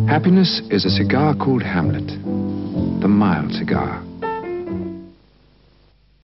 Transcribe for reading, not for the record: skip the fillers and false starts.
Happiness is a cigar called Hamlet, the mild cigar.